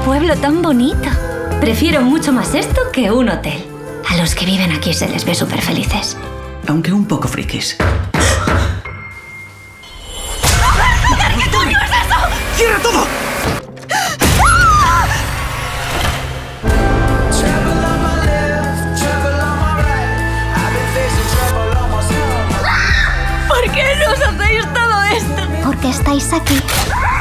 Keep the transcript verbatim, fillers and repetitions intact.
pueblo tan bonito. Prefiero mucho más esto que un hotel. A los que viven aquí se les ve súper felices. Aunque un poco frikis. ¡Cierra todo! ¿Por qué nos hacéis todo esto? Porque estáis aquí.